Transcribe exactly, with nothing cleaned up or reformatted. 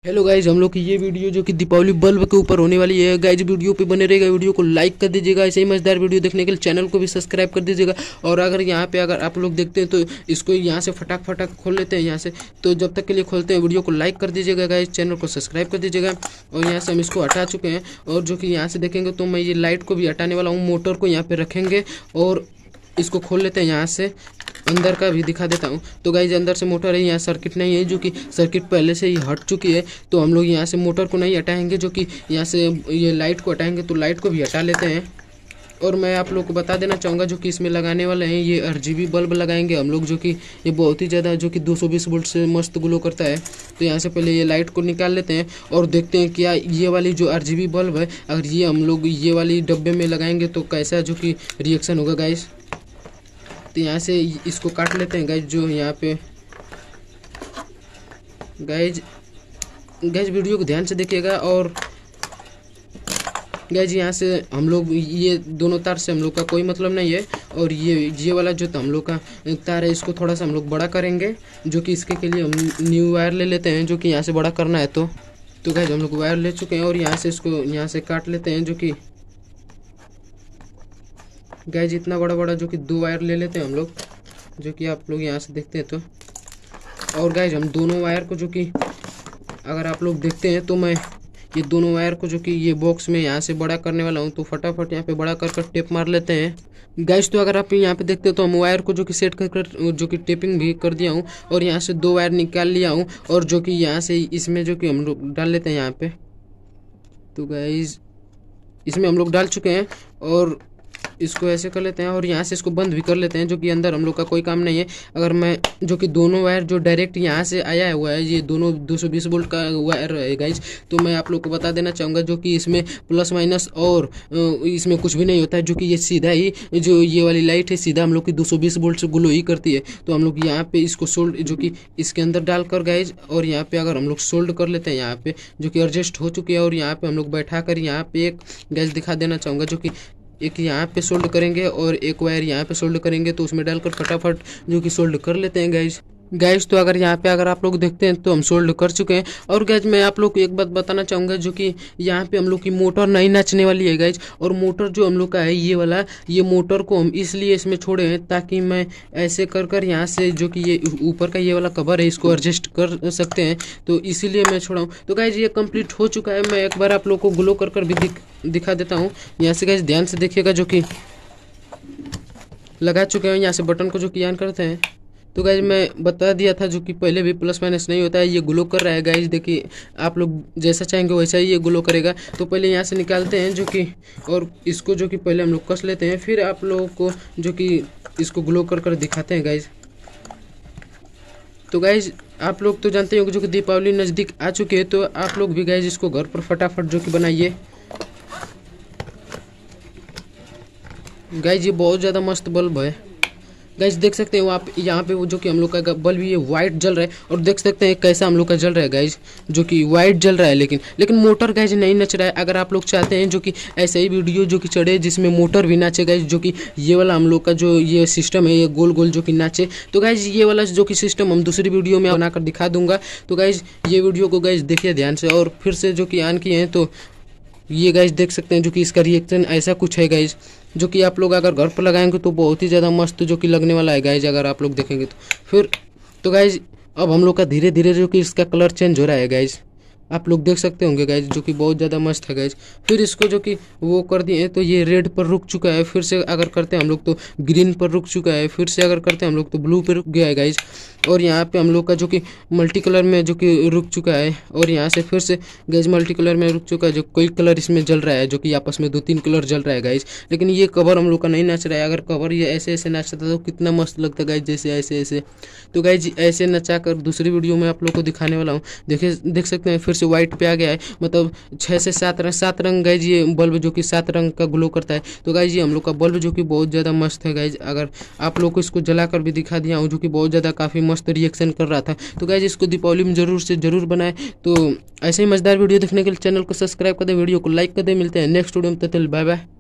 Hello guys, हम लोग की ये वीडियो जो कि दीपावली बल्ब के ऊपर होने वाली है गाइज। वीडियो पे बने रहेगा, वीडियो को लाइक कर दीजिएगा। ऐसे ही मजेदार वीडियो देखने के लिए चैनल को भी सब्सक्राइब कर दीजिएगा। और अगर यहाँ पे अगर आप लोग देखते हैं तो इसको यहाँ से फटाक फटाक खोल लेते हैं यहाँ से। तो जब तक के लिए खोलते हैं वीडियो को लाइक कर दीजिएगा गाइज, चैनल को सब्सक्राइब कर दीजिएगा। और यहाँ से हम इसको हटा चुके हैं। और जो कि यहाँ से देखेंगे तो मैं ये लाइट को भी हटाने वाला हूँ, मोटर को यहाँ पे रखेंगे और इसको खोल लेते हैं। यहाँ से अंदर का भी दिखा देता हूँ। तो गाइज अंदर से मोटर है, यहाँ सर्किट नहीं है, जो कि सर्किट पहले से ही हट चुकी है। तो हम लोग यहाँ से मोटर को नहीं हटाएंगे, जो कि यहाँ से ये लाइट को हटाएंगे। तो लाइट को भी हटा लेते हैं। और मैं आप लोग को बता देना चाहूँगा जो कि इसमें लगाने वाले हैं ये आरजीबी बल्ब लगाएंगे हम लोग, जो कि ये बहुत ही ज़्यादा जो कि दो सौ बीस वोल्ट से मस्त ग्लो करता है। तो यहाँ से पहले ये लाइट को निकाल लेते हैं और देखते हैं क्या ये वाली जो आरजीबी बल्ब है, अगर ये हम लोग ये वाली डब्बे में लगाएंगे तो कैसा जो कि रिएक्शन होगा गाइज। तो यहाँ से इसको काट लेते हैं गाइज। जो यहाँ पे गाइज गाइज वीडियो को ध्यान से देखिएगा। और गाइज यहाँ से हम लोग ये दोनों तार से हम लोग का कोई मतलब नहीं है। और ये ये वाला जो हम लोग का तार है, इसको थोड़ा सा हम लोग बड़ा करेंगे, जो कि इसके के लिए हम न्यू वायर ले लेते हैं, जो कि यहाँ से बड़ा करना है। तो तो गाइज हम लोग वायर ले चुके हैं और यहाँ से इसको यहाँ से काट लेते हैं, जो कि गाइज इतना बड़ा बड़ा जो कि दो वायर ले लेते हैं हम लोग, जो कि आप लोग यहाँ से देखते हैं। तो और गाइज हम दोनों वायर को जो कि अगर आप लोग देखते हैं तो मैं ये दोनों वायर को जो कि ये बॉक्स में यहाँ से बड़ा करने वाला हूँ। तो फटाफट यहाँ पे बड़ा कर कर टेप मार लेते हैं गाइज। तो अगर आप यहाँ पे देखते हैं तो हम वायर को जो कि सेट कर कर जो कि टेपिंग भी कर दिया हूँ। और यहाँ से दो वायर निकाल लिया हूँ और जो कि यहाँ से इसमें जो कि हम लोग डाल लेते हैं यहाँ पे। तो गाइज इसमें हम लोग डाल चुके हैं और इसको ऐसे कर लेते हैं और यहाँ से इसको बंद भी कर लेते हैं, जो कि अंदर हम लोग का कोई काम नहीं है। अगर मैं जो कि दोनों वायर जो डायरेक्ट यहाँ से आया हुआ है, ये दोनों दो सौ बीस वोल्ट का वायर है गाइज। तो मैं आप लोग को बता देना चाहूँगा जो कि इसमें प्लस माइनस और इसमें कुछ भी नहीं होता है, जो कि ये सीधा ही जो ये वाली लाइट है सीधा हम लोग की दो सौ बीस वोल्ट से ग्लो ही करती है। तो हम लोग यहाँ पे इसको सोल्ड जो कि इसके अंदर डालकर गाइज, और यहाँ पे अगर हम लोग सोल्ड कर लेते हैं यहाँ पे, जो कि एडजस्ट हो चुकी है। और यहाँ पे हम लोग बैठा कर यहाँ पे एक गाइज दिखा देना चाहूँगा, जो कि एक यहाँ पे सोल्ड करेंगे और एक वायर यहाँ पे सोल्ड करेंगे। तो उसमें डालकर फटाफट जो कि सोल्ड कर लेते हैं गाइज गाइज तो अगर यहाँ पे अगर आप लोग देखते हैं तो हम सोल्ड कर चुके हैं। और गाइज मैं आप लोग को एक बात बताना चाहूँगा, जो कि यहाँ पे हम लोग की मोटर नहीं नाचने वाली है गाइज। और मोटर जो हम लोग का है ये वाला, ये मोटर को हम इसलिए इसमें छोड़े हैं ताकि मैं ऐसे कर कर यहाँ से जो कि ये ऊपर का ये वाला कवर है इसको एडजस्ट कर सकते हैं। तो इसीलिए मैं छोड़ा हूँ। तो गाइज ये कंप्लीट हो चुका है। मैं एक बार आप लोग को ग्लो कर कर भी दिख, दिखा देता हूँ। यहाँ से गाइज ध्यान से देखिएगा, जो कि लगा चुके हैं। यहाँ से बटन को जो कि ऑन करते हैं। तो गाइज मैं बता दिया था जो कि पहले भी प्लस माइनस नहीं होता है, ये ग्लो कर रहा है गाइज। देखिए आप लोग जैसा चाहेंगे वैसा ही ये ग्लो करेगा। तो पहले यहाँ से निकालते हैं जो कि, और इसको जो कि पहले हम लोग कस लेते हैं, फिर आप लोगों को जो कि इसको ग्लो कर कर दिखाते हैं गाइज। तो गाइज आप लोग तो जानते हो जो कि दीपावली नज़दीक आ चुकी है, तो आप लोग भी गाइज इसको घर पर फटाफट जो कि बनाइए गाइज। ये बहुत ज़्यादा मस्त बल्ब है गाइज, देख सकते हो आप यहाँ पे वो जो कि हम लोग का बल्ब ये वाइट जल रहा है। और देख सकते हैं कैसा हम लोग का जल रहा है गाइज, जो कि वाइट जल रहा है। लेकिन लेकिन मोटर गाइज नहीं नच रहा है। अगर आप लोग चाहते हैं जो कि ऐसे ही वीडियो जो कि चढ़े जिसमें मोटर भी नाचे गाइज, जो कि ये वाला हम लोग का जो ये सिस्टम है ये गोल गोल जो कि नाचे, तो गाइज ये वाला जो कि सिस्टम हम दूसरी वीडियो में बनाकर दिखा दूंगा। तो गाइज ये वीडियो को गाइज देखिए ध्यान से और फिर से जो कि ऑन किए हैं। तो ये गाइज देख सकते हैं जो कि इसका रिएक्शन ऐसा कुछ है गाइज, जो कि आप लोग अगर घर पर लगाएंगे तो बहुत ही ज़्यादा मस्त जो कि लगने वाला है गाइज, अगर आप लोग देखेंगे तो। फिर तो गाइज अब हम लोग का धीरे धीरे जो कि इसका कलर चेंज हो रहा है गाइज, आप लोग देख सकते होंगे गाइज, जो कि बहुत ज़्यादा मस्त है गाइज। फिर इसको जो कि वो कर दिए तो ये रेड पर रुक चुका है। फिर से अगर करते हैं हम लोग तो ग्रीन पर रुक चुका है। फिर से अगर करते हैं हम लोग तो ब्लू पर रुक गया है गाइज। और यहाँ पे हम लोग का जो कि मल्टी कलर में जो कि रुक चुका है। और यहाँ से फिर से गाइज मल्टी कलर में रुक चुका है, जो कोई कलर इसमें जल रहा है, जो कि आपस में दो तीन कलर जल रहा है गाइज। लेकिन ये कवर हम लोग का नहीं नाच रहा है। अगर कवर ये ऐसे ऐसे नाचता तो कितना मस्त लगता है गाइज, जैसे ऐसे ऐसे। तो गाइज ऐसे नचा कर दूसरी वीडियो में आप लोग को दिखाने वाला हूँ। देखिए देख सकते हैं फिर से वाइट पे आ गया है, मतलब छः से सात रंग सात रंग गाइज ये बल्ब जो कि सात रंग का ग्लो करता है। तो गाइज ये हम लोग का बल्ब जो कि बहुत ज़्यादा मस्त है गाइज। अगर आप लोग को इसको जला कर भी दिखा दिया हूँ, जो कि बहुत ज़्यादा काफ़ी मस्त रिएक्शन कर रहा था। तो गाइज इसको दीपावली में जरूर से जरूर बनाए। तो ऐसे ही मजेदार वीडियो देखने के लिए चैनल को सब्सक्राइब कर दे, वीडियो को लाइक कर दे। मिलते हैं नेक्स्ट वीडियो में, तब तक बाय बाय।